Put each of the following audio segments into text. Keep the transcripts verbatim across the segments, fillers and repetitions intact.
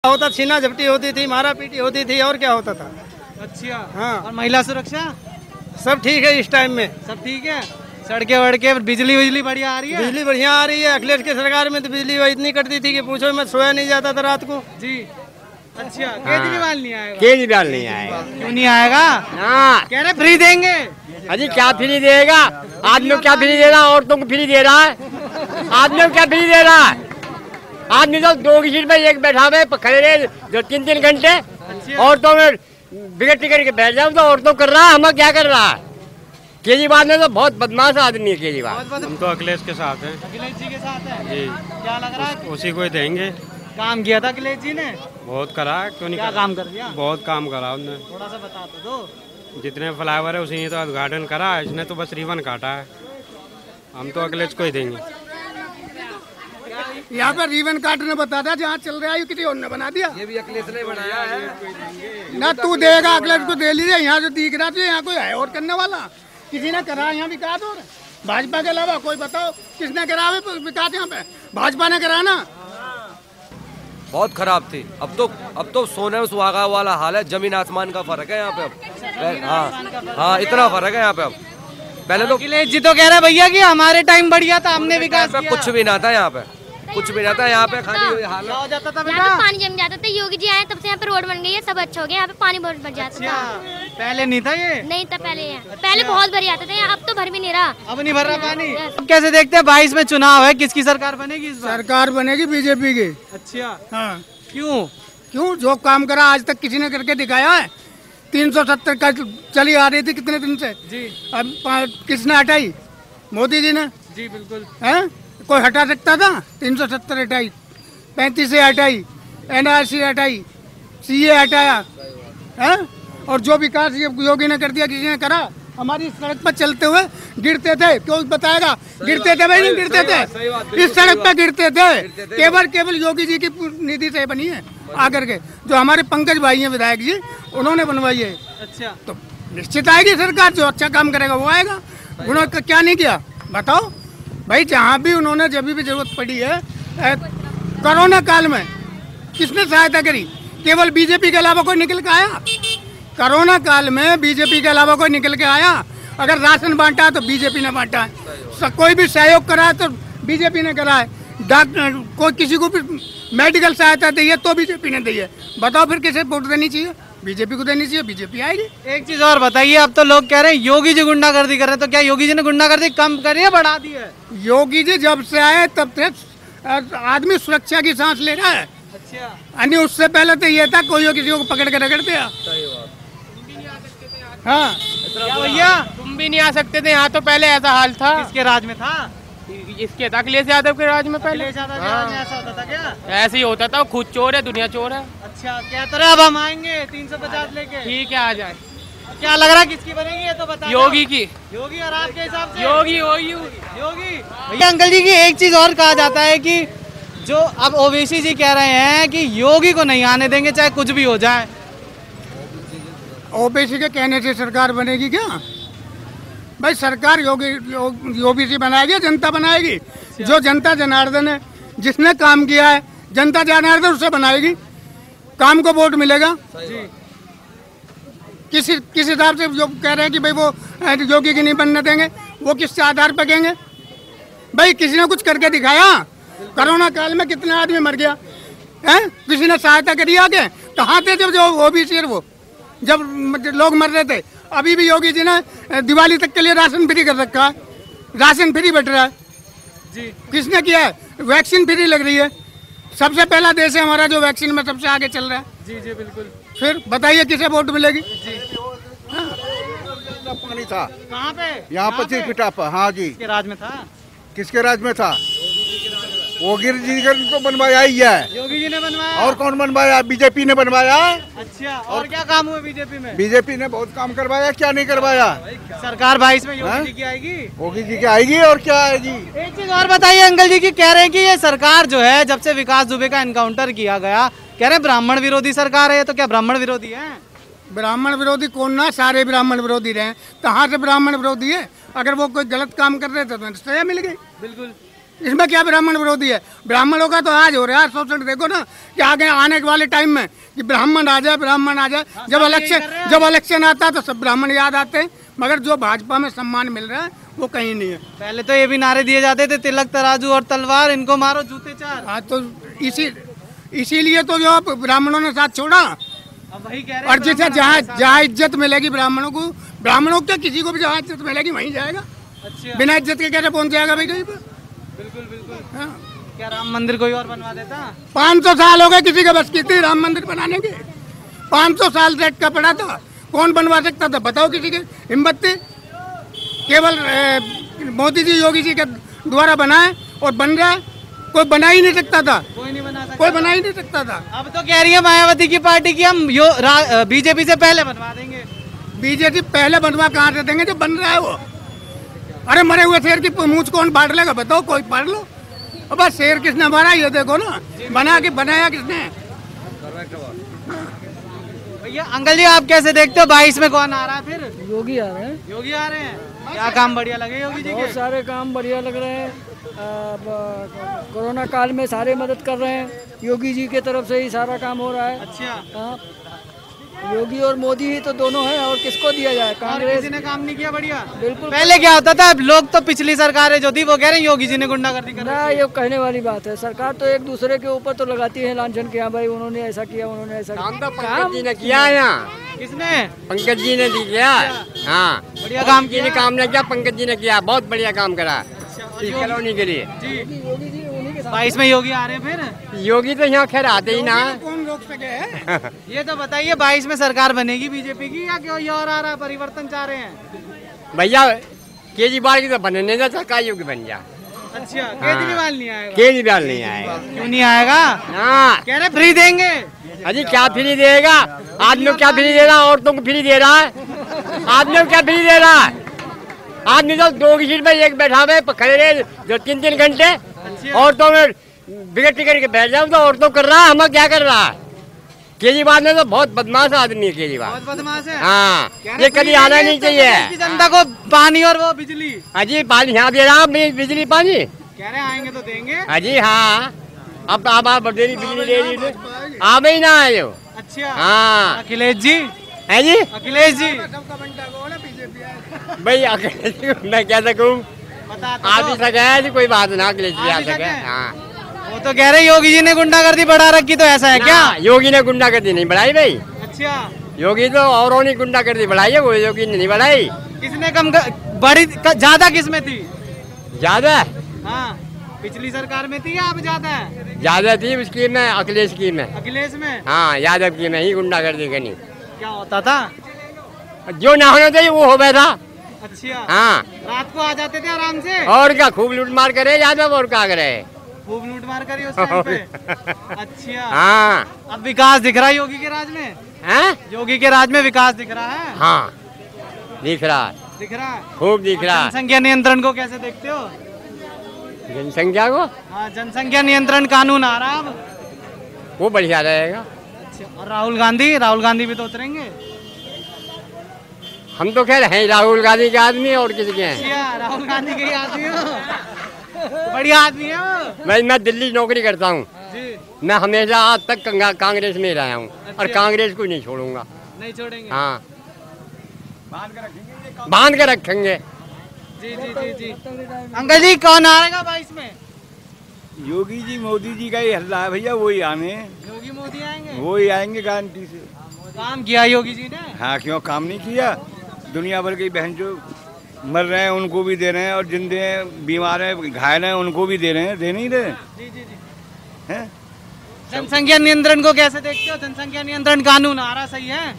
होता छीना झपटी होती थी, मारा पीटी होती थी, और क्या होता था। अच्छा हाँ, और महिला सुरक्षा सब ठीक है इस टाइम में, सब ठीक है। सड़के वड़के बिजली बिजली बढ़िया आ रही है। बिजली बढ़िया आ रही है। अखिलेश की सरकार में तो बिजली इतनी कटती थी कि पूछो, मैं सोया नहीं जाता था रात को जी। अच्छा, केजरीवाल नहीं आएगा? केजरीवाल नहीं आएगा। क्यों नहीं आएगा? हाँ, कह रहे फ्री देंगे। अजी क्या फ्री देगा? आदमियों को क्या फ्री दे रहा है? औरतों को फ्री दे रहा है? आदमियों को क्या फ्री दे रहा है? आदमी तो दो की सीट में एक बैठा हुए खड़े रहे जो तीन तीन घंटे, औरतों में बिगड़ टिकट के बैठ जाओ तो औरतों कर रहा है, हम क्या कर रहा है? केजरीवाल ने तो बहुत बदमाश आदमी है केजरीवाल। हम तो अखिलेश के साथ हैं। अखिलेश जी के साथ है जी। क्या लग रहा है? उसी को ही देंगे। काम किया था अखिलेश जी ने, बहुत करा, क्यों नहीं क्या करा? काम कर दिया? बहुत काम करा उन्होंने। थोड़ा सा बता तो दो। जितने फ्लाईओवर है उसी ने तो उद्घाटन करा, इसने तो बस रिबन काटा है। हम तो अखिलेश को ही देंगे। यहाँ पर रिबन काटने बता था, जहाँ चल रहा है किसी और ने बना दिया। ये भी अखिलेश ने बनाया है ना तू देगा, अखिलेश को दे लीजिए। यहाँ जो दिख रहा था, यहाँ कोई है और करने वाला किसी ने करा यहाँ विकास? और भाजपा के अलावा कोई बताओ किसने करा विकास यहाँ पे? भाजपा ने करा ना। बहुत खराब थी। अब तो अब तो सोने में सुहागा वाला हाल है, जमीन आसमान का फर्क है यहाँ पे अब। हाँ हाँ, इतना फर्क है यहाँ पे अब। पहले तो अखिलेश जी तो कह रहे भैया कि हमारे टाइम बढ़िया था, हमने विकास पे किया। कुछ भी ना था यहाँ पे, कुछ भी ना था यहाँ पे, खाली वही हाल क्या हो जाता था यहाँ बेटा? पे पानी जम जाता था। योगी जी आए तब से यहाँ पे रोड बन गई है, सब अच्छा हो गया। यहाँ पे पानी बहुत भर जाता अच्छा, था, पहले नहीं था ये? नहीं था पहले। यहाँ पहले बहुत भर जाता था, यहाँ अब तो भर भी नहीं रहा। अब नहीं भर रहा पानी। अब कैसे देखते हैं बाईस में चुनाव है, किसकी सरकार बनेगी इस बार? सरकार बनेगी बीजेपी की। अच्छा, हाँ, क्यों? क्यों? जो काम करा आज तक किसी ने करके दिखाया है। तीन सौ सत्तर का चली आ रही थी कितने दिन से जी। अब किसने हटाई? मोदी जी ने। जी बिल्कुल। हैं? कोई हटा सकता था? तीन सौ सत्तर हटाई, पैंतीस से हटाई, एन आर सी हटाई, सी ए हटाया है। और जो विकास योगी ने कर दिया किसी ने करा? हमारी सड़क पर चलते हुए गिरते थे, क्यों बताएगा? गिरते थे भाई, नहीं गिरते थे? इस सड़क पर गिरते थे। केवल केवल योगी जी की निधि से बनी है आकर के। जो हमारे पंकज भाई हैं विधायक जी, उन्होंने बनवाई है। अच्छा, तो निश्चित आएगी सरकार, जो अच्छा काम करेगा वो आएगा। उन्होंने क्या नहीं किया बताओ भाई? जहाँ भी उन्होंने जब भी जरूरत पड़ी है, कोरोना काल में किसने सहायता करी? केवल बीजेपी के अलावा कोई निकल के आया? कोरोना काल में बीजेपी के अलावा कोई निकल के आया? अगर राशन बांटा तो बीजेपी ने बांटा है, कोई भी सहयोग करा है तो बीजेपी ने करा है, डॉक्टर कोई किसी को भी मेडिकल सहायता दी है तो बीजेपी ने दी है। बताओ फिर किसे वोट देनी चाहिए? बीजेपी को देनी चाहिए, बीजेपी आएगी। एक चीज और बताइए, अब तो लोग कह रहे हैं योगी जी गुंडागर्दी कर रहे हैं, तो क्या योगी जी ने गुंडागर्दी कम करी है, बढ़ा दी है? योगी जी जब से आए तब से आदमी सुरक्षा की सांस ले रहा है। अच्छा, यानी उससे पहले तो ये था कोई किसी को पकड़ के रगड़ दिया। हाँ, क्या भैया? तुम भी नहीं आ सकते थे यहाँ, तो पहले ऐसा हाल था। किसके राज में था? इसके था अखिलेश यादव के राज में पहले। अखिलेश यादव के राज में ऐसा होता था क्या? ऐसे ही होता था, खुद चोर है दुनिया चोर है। अच्छा, क्या तरह अब हम आएंगे तीन सौ पचास लेके? ठीक है, आ जाए। क्या लग रहा है किसकी बनेगी ये तो बता दो। योगी की। योगी? और आपके हिसाब से? योगी योगी योगी। भैया अंकल जी की एक चीज और कहा जाता है कि जो अब ओवैसी जी कह रहे हैं कि योगी को नहीं आने देंगे चाहे कुछ भी हो जाए। ओबीसी के कहने से सरकार बनेगी क्या? भाई सरकार योगी ओबीसी बनाएगी, जनता बनाएगी। जो जनता जनार्दन है, जिसने काम किया है, जनता जनार्दन उससे बनाएगी। काम को वोट मिलेगा। किस किस हिसाब से जो कह रहे हैं कि भाई वो योगी की नहीं बनने देंगे, वो किस आधार पर कहेंगे? भाई किसी ने कुछ करके दिखाया? कोरोना काल में कितने आदमी मर गया है? किसी ने सहायता करी? आगे कहाँ थे जब जो ओबीसी है वो, जब लोग मर रहे थे? अभी भी योगी जी ने दिवाली तक के लिए राशन फ्री कर रखा है, राशन फ्री बट रहा है जी। किसने किया है? वैक्सीन फ्री लग रही है। सबसे पहला देश है हमारा जो वैक्सीन में सबसे आगे चल रहा है। जी जी बिल्कुल। फिर बताइए किसे वोट मिलेगी? पानी था कहाँ पे? यहाँ पच्चीस फीटा पर। हाँ जी। किसके राज में था? किसके राज में था? वो गिर जी तो बनवाया ही है। योगी जी ने बनवाया। और कौन बनवाया? बीजेपी ने बनवाया। अच्छा, और क्या काम हुए बीजेपी में? बीजेपी ने बहुत काम करवाया, क्या नहीं करवाया? सरकार बाईस में योगी जी की आएगी। योगी जी की आएगी, और क्या आएगी? एक चीज और बताइए, अंकल जी की कह रहे हैं कि ये सरकार जो है जब से विकास दुबे का एनकाउंटर किया गया, कह रहे हैं ब्राह्मण विरोधी सरकार है। तो क्या ब्राह्मण विरोधी है? ब्राह्मण विरोधी कौन ना, सारे ब्राह्मण विरोधी रहे। कहाँ से ब्राह्मण विरोधी है? अगर वो कोई गलत काम कर रहे थे तो सजा मिल गई। बिल्कुल। इसमें क्या ब्राह्मण विरोधी है? ब्राह्मणों का तो आज हो रहा है शोषण। देखो ना कि आगे आने वाले टाइम में कि ब्राह्मण आ जाए, ब्राह्मण आ जाए। जब इलेक्शन जब इलेक्शन आता है तो सब ब्राह्मण याद आते हैं, मगर जो भाजपा में सम्मान मिल रहा है वो कहीं नहीं है। पहले तो ये भी नारे दिए जाते थे, तिलक तराजू और तलवार, इनको मारो जूते चार। हाँ, तो इसी इसीलिए तो जो ब्राह्मणों ने साथ छोड़ा। अब वही कह रहे हैं और जिसे जहाँ जहाँ इज्जत मिलेगी ब्राह्मणों को, ब्राह्मणों को किसी को भी जहाँ इज्जत मिलेगी वहीं जाएगा। अच्छा, बिना इज्जत के कैसे पहुँच जाएगा भाई कहीं पर? बिल्कुल बिल्कुल। हाँ। क्या राम मंदिर कोई और बनवा देता? पाँच सौ साल हो गए किसी के बस की थी राम मंदिर बनाने के? पाँच सौ साल से अटका पड़ा था, कौन बनवा सकता था? बताओ किसी के हिम्मत थी? केवल मोदी जी योगी जी के द्वारा बनाए और बन रहा है, कोई बना ही नहीं सकता था। कोई नहीं बना सकता, कोई बना ही नहीं सकता था। अब तो कह रही है मायावती की पार्टी की हम बीजेपी से पहले बनवा देंगे। बीजेपी पहले बनवा कहाँ से देंगे जब बन रहा है वो? अरे मरे हुए शेर की मूंछ कौन पाड़ लेगा? बताओ, कोई पाड़ लो। अब बस शेर किसने मारा ये देखो ना, बना के बनाया किसने? भैया अंकल जी आप कैसे देखते हो बाईस में कौन आ रहा है फिर? योगी आ रहे हैं। योगी आ रहे हैं। क्या काम बढ़िया लगे योगी जी के? बहुत सारे काम बढ़िया लग रहे हैं। आ, ब- कोरोना काल में सारे मदद कर रहे हैं, योगी जी के तरफ से ही सारा काम हो रहा है। अच्छा, हाँ, योगी और मोदी ही तो दोनों हैं, और किसको दिया जाए? और कांग्रेस किसी ने काम नहीं किया बढ़िया? बिल्कुल। पहले क्या होता था, लोग तो पिछली सरकारें जो थी वो कह रहे हैं योगी जी ने गुंडागर्दी कर ना, रही ये कहने वाली बात है। सरकार तो एक दूसरे के ऊपर तो लगाती है लांछन कि हाँ भाई उन्होंने ऐसा किया, उन्होंने ऐसा काम किया। तो पंकज जी ने किया है यहाँ। है। किसने? पंकज जी ने दी किया। हाँ, बढ़िया काम जी ने किया। काम नहीं किया, पंकज जी ने किया। बहुत बढ़िया काम करा अच्छा, और इस योगी- कॉलोनी के लिए। जी, योगी जी उन्हीं के साथ। बाईस में योगी आ रहे हैं फिर? योगी तो यहाँ खैर आते ही ना। कौन रोक सके? ये तो बताइए बाईस में सरकार बनेगी बीजेपी की या कोई और आ रहा है? परिवर्तन चाह रहे हैं? भैया केजरीवाल की तो बनने का सरकार योगी बन जा। अच्छा, केजरीवाल नहीं आएगा? केजरीवाल नहीं आएगा। क्यों नहीं आएगा? हाँ, कह रहे फ्री देंगे। अजी क्या फ्री देगा? आदमी को क्या फ्री दे रहा है? औरतों को फ्री दे रहा है? आदमी को क्या फ्री दे रहा है? आदमी तो दो की सीट में एक बैठा हुए खड़े रहे जो तीन तीन घंटे, औरतों में बिगड़ टिकट के बैठ जाओ तो औरतों कर रहा है, हमें क्या कर रहा है? केजरीवाल ने तो बहुत बदमाश आदमी है केजरीवाल। बहुत बदमाश है। हाँ, कह रहे ये कभी फ्री आना देंगे नहीं तो चाहिए। देश की जनता को पानी और वो बिजली। अजी पानी यहाँ दे रहा हूँ, बिजली पानी। कह रहे आएंगे तो देंगे। अजी हाँ, अब अब आप बर्देरी बिजली दे रही थी, आप ही ना आए हो। अच्छा, हाँ, अखिलेश जी, है जी अखिलेश जी भाई अखिलेश जी को मैं क्या सकूँ? बता आ भी तो। सके है जी, कोई बात ना, अखिलेश जी आ आ भी सके। सके? हाँ, वो तो कह रहे योगी जी ने गुंडागर्दी बढ़ा रखी, तो ऐसा है क्या? ना, योगी ने गुंडागर्दी नहीं बढ़ाई भाई। अच्छा, योगी तो औरों ने गुंडागर्दी बढ़ाई है, वो योगी ने नहीं बढ़ाई। किसने कम कर, बड़ी ज्यादा किसमें थी? ज्यादा हाँ, पिछली सरकार में थी या अब ज्यादा है? ज्यादा थी उसकी में, अखिलेश की में। अखिलेश में? हाँ, यादव की में ही गुंडागर्दी करनी। क्या होता था? जो ना होना चाहिए वो हो गया था। अच्छा, हाँ, रात को आ जाते थे आराम से? और क्या खूब लूट मार करे यादव, और क्या करे? खूब लूट मार करी उस टाइम पे। अच्छा, हाँ, अब विकास दिख रहा है योगी के राज में? हैं? योगी के राज में विकास दिख रहा है? हाँ, दिख रहा है, दिख रहा है। खूब दिख रहा है। जनसंख्या नियंत्रण को कैसे देखते हो? जनसंख्या को हाँ, जनसंख्या नियंत्रण कानून आ रहा है अब। वो बढ़िया रहेगा। अच्छा, और राहुल गांधी राहुल गांधी भी तो उतरेंगे? हम तो खैर हैं राहुल गांधी के आदमी, और किसके हैं? अच्छा, राहुल गांधी के ही आदमी हो? बढ़िया आदमी है वो। मैं मैं दिल्ली नौकरी करता हूँ। जी, मैं हमेशा आज तक कंगा- कांग्रेस में रहा हूँ, और अच्छा। कांग्रेस को नहीं छोड़ूंगा। नहीं छोड़ेंगे? हाँ, बांध के रखेंगे। जी जी जी जी। अंकल जी कौन आएगा बाईस में? योगी जी मोदी जी का ही हल्ला है भैया, वही आने, योगी मोदी आएंगे? वो ही आएंगे गारंटी से। काम किया योगी जी ने? हाँ, क्यों काम नहीं किया? दुनिया भर के बहन जो मर रहे हैं उनको भी दे रहे हैं, और जिंदे हैं, बीमार हैं, घायल हैं, उनको भी दे रहे हैं, दे नहीं रहे जी जी जी। हैं? जनसंख्या नियंत्रण को कैसे देखते हो? जनसंख्या नियंत्रण कानून आ रहा, सही है?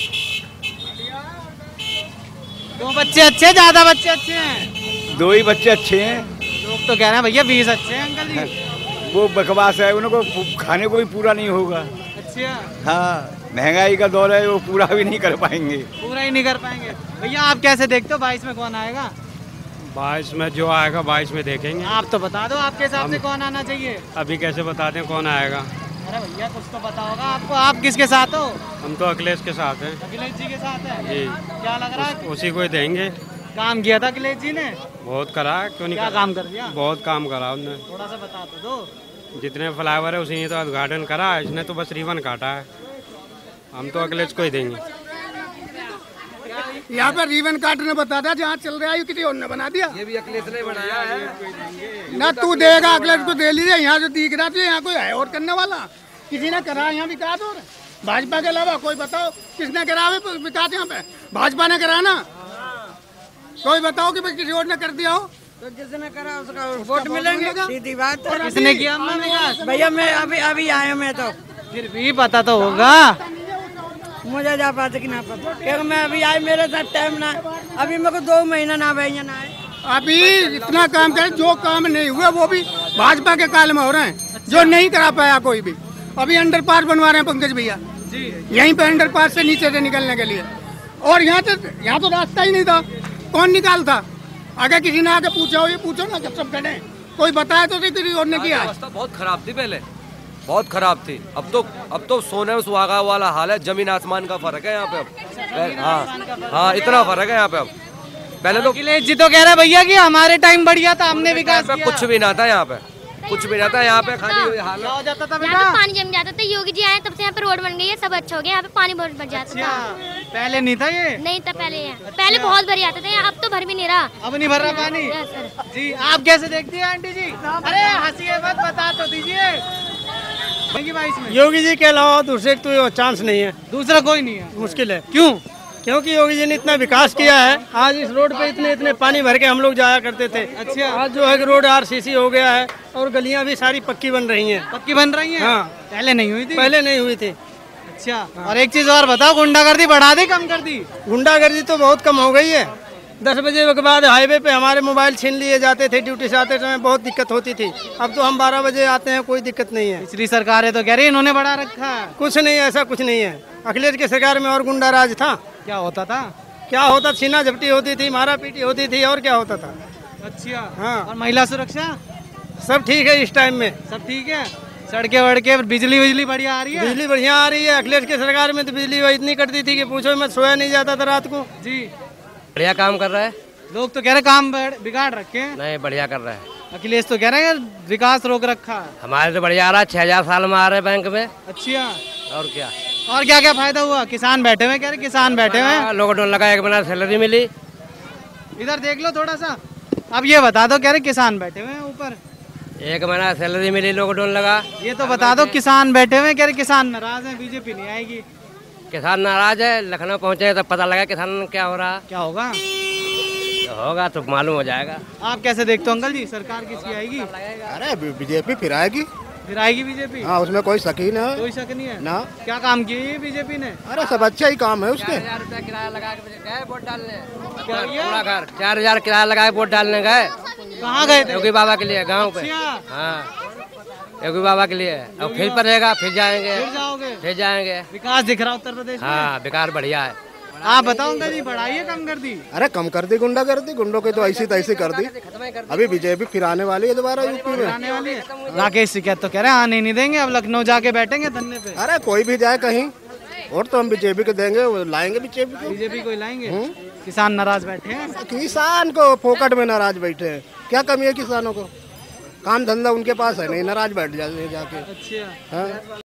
दो बच्चे अच्छे, ज्यादा बच्चे अच्छे हैं? दो ही बच्चे अच्छे हैं। लोग तो कह रहे हैं भैया बीस अच्छे हैं अंकल जी। वो बकवास है, उनको खाने को भी पूरा नहीं होगा। अच्छा, हाँ, महंगाई का दौर है, वो पूरा भी नहीं कर पाएंगे। पूरा ही नहीं कर पाएंगे। भैया आप कैसे देखते हो बाईस में कौन आएगा? बाईस में जो आएगा बाईस में देखेंगे। आप तो बता दो, आपके हिसाब से कौन आना चाहिए? अभी कैसे बता दें कौन आएगा? अरे भैया कुछ तो पता होगा आपको। आप किसके साथ हो? हम तो अखिलेश के साथ हैं। अखिलेश जी के साथ है? जी, क्या लग रहा है? उसी को ही देंगे। काम किया था अखिलेश जी ने? बहुत करा, क्यों नहीं क्या करा? काम कर दिया? बहुत काम करा उन्होंने। थोड़ा सा बता तो दो। जितने फ्लाईओवर है उसी ने तो उद्घाटन करा, इसने तो बस रिबन काटा है। हम तो अखिलेश को ही देंगे। यहाँ पर रिबन काटने बता था, जहाँ चल रहा है किसी और ने बना दिया। ये भी अखिलेश ने बनाया है ना तू देगा, अखिलेश को दे लीजिए। यहाँ जो दिख रहा था यहाँ कोई है और करने वाला, किसी ने करा यहाँ विकास? और भाजपा के अलावा कोई बताओ किसने करा है विकास यहाँ पे? भाजपा ने करा ना। कोई बताओ कि किसी और ने कर दिया हो? तो जिसने करा उसका वोट मिलेंगे, सीधी बात है। किसने किया अम्मा विकास? भैया मैं अभी अभी आया, मैं तो फिर भी पता तो होगा। मुझे जा पाते कि ना पता, क्योंकि मैं अभी आई, मेरे साथ टाइम ना, अभी मेरे को दो महीना ना भैया ना आए। अभी इतना काम करे, जो काम नहीं हुआ वो भी भाजपा के काल में हो रहे हैं, जो नहीं करा पाया कोई भी। अभी अंडर पास बनवा रहे हैं पंकज भैया जी, यहीं पे अंडर पास से नीचे से निकलने के लिए। और यहाँ से यहाँ तो रास्ता ही नहीं था, कौन निकालता? अगर किसी ने आके पूछा हो, ये पूछो ना जब सब खड़े, कोई बताया तो नहीं किसी और ने किया। रास्ता बहुत खराब थी पहले, बहुत खराब थी। अब तो अब तो सोने में सुहागा वाला हाल है, जमीन आसमान का फर्क है यहाँ पे अब। हाँ हाँ, इतना फर्क है यहाँ पे अब। पहले तो अखिलेश जी तो कह रहे भैया कि हमारे टाइम बढ़िया था, हमने विकास किया। कुछ भी ना था यहाँ पे, कुछ भी ना था यहाँ पे, खाली हाल क्या हो जाता था यहाँ बेटा? पे पानी जम जाता था। योगी जी आए तब से यहाँ पे रोड बन गई है, सब अच्छा हो गया। यहाँ पे पानी बहुत भर जाता था, पहले नहीं था ये? नहीं था पहले। यहाँ पहले बहुत भर जाता था, अब तो भर भी नहीं रहा। अब नहीं भर रहा पानी? Yes sir. जी आप कैसे देखती हैं आंटी जी? अरे हंसिए मत, बता तो दीजिए। योगी जी के अलावा दूसरे तो चांस नहीं है, दूसरा कोई नहीं है? मुश्किल है। क्यों? क्योंकि योगी जी ने इतना विकास किया है। आज इस रोड पे इतने इतने पानी भर के हम लोग जाया करते थे। अच्छा। आज जो है कि रोड आरसीसी हो गया है और गलियां भी सारी पक्की बन रही हैं। पक्की बन रही हैं? हाँ। पहले नहीं हुई थी? पहले नहीं हुई थी। अच्छा। हाँ। और एक चीज और बताओ, गुंडागर्दी बढ़ा दी कम कर दी? गुंडागर्दी तो बहुत कम हो गई है। दस बजे के बाद हाईवे पे हमारे मोबाइल छीन लिए जाते थे, ड्यूटी से आते समय बहुत दिक्कत होती थी। अब तो हम बारह बजे आते हैं, कोई दिक्कत नहीं है। पिछली सरकारें तो कह रही इन्होंने बढ़ा रखा है। कुछ नहीं, ऐसा कुछ नहीं है। अखिलेश की सरकार में और गुंडा राज था। क्या होता था? क्या होता? छीना झपटी होती थी, मारा पीटी होती थी, और क्या होता था? अच्छा। हाँ। और महिला सुरक्षा सब ठीक है इस टाइम में, सब ठीक है। सड़के वड़के, बिजली बिजली बढ़िया आ रही है? बिजली बढ़िया आ रही है। अखिलेश की सरकार में तो बिजली इतनी कटती थी कि पूछो, मैं सोया नहीं जाता था रात को। जी बढ़िया काम कर रहा है। लोग तो कह रहे काम बिगाड़ रखे हैं। नहीं, बढ़िया कर रहा है। अखिलेश तो कह रहे हैं विकास रोक रखा है। हमारे तो बढ़िया आ रहा है, छह हजार साल में आ रहे हैं बैंक में। अच्छा। और क्या? और क्या क्या फायदा हुआ? किसान बैठे हुए, कह रहे किसान बैठे हुए। लॉकडाउन लगा, एक महीना सैलरी मिली। इधर देख लो थोड़ा सा। अब ये बता दो, कह रहे किसान बैठे हुए हैं ऊपर, एक महीना सैलरी मिली, लॉकडाउन लगा। ये तो बता दो, किसान बैठे हुए, कह रहे किसान नाराज हैं, बीजेपी नहीं आएगी। किसान नाराज है। लखनऊ पहुंचे तब पता लगा किसान क्या हो रहा। क्या होगा? तो होगा तो मालूम हो जाएगा। आप कैसे देखते हो अंकल जी, सरकार किसकी आएगी? अरे बीजेपी फिर आएगी। फिर आएगी बीजेपी? हाँ, उसमें कोई शक ही नहीं। कोई शक नहीं है ना। क्या काम किए है बीजेपी ने? अरे सब अच्छा ही काम है उसके। चार हजार रुपया किराया लगा के गए वोट डालने। क्या पूरा घर चार हजार किराया लगा के वोट डालने गए। कहाँ गए थे? योगी बाबा के लिए, गाँव पे। अच्छा। हाँ, योगी बाबा के लिए। अब फिर पड़ेगा, फिर जाएंगे, फिर जाओगे, फिर जाएंगे। विकास दिख रहा उत्तर प्रदेश में। हाँ, विकास बढ़िया है। आप बताओ अंकल जी, बढ़ाइए कम कर दी? अरे कम कर दी, गुंडा कर दी, गुंडों की तो ऐसी तैसी कर दी। अभी बीजेपी फिर आने वाली है दोबारा यूपी में। आने वाली है। राकेश शिकायत तो कह रहे हैं आने नहीं देंगे, अब लखनऊ जाके बैठेंगे धरने पे। अरे कोई भी जाए कहीं, और तो हम बीजेपी को देंगे, वो लाएंगे बीजेपी को। बीजेपी को लाएंगे। किसान नाराज बैठे हैं। किसान को फोकट में नाराज बैठे हैं। क्या कमी है किसानों को? काम धंधा उनके पास है नहीं, नाराज बैठ जाते जाके। अच्छा। हाँ।